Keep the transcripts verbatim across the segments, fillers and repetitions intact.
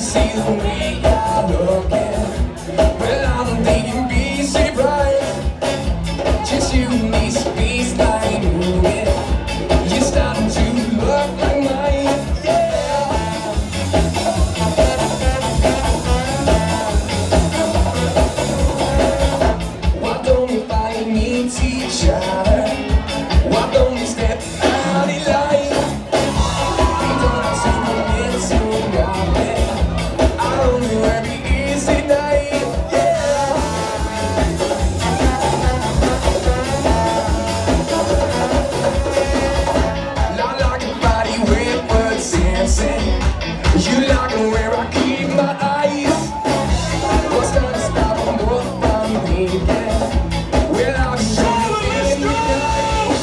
see the way you're looking. Well, I don't think you can be surprised. Just you and me, space line moving. You're starting to look like mine, yeah. Why don't we find meet each other? Why don't we step out in line? We don't have to commit to nothing. I don't know every easy night, yeah. I like a body with words dancing. You like it where I keep my eyes. What's gonna stop them both from thinking? Well, I'll show you in the night.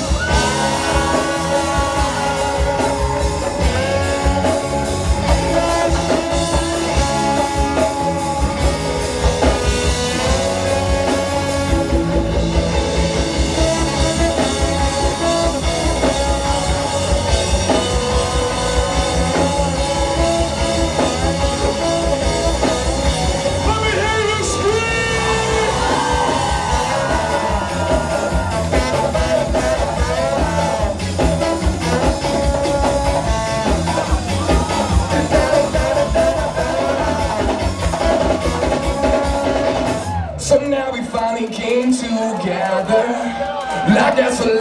So now we finally came together. Like that's a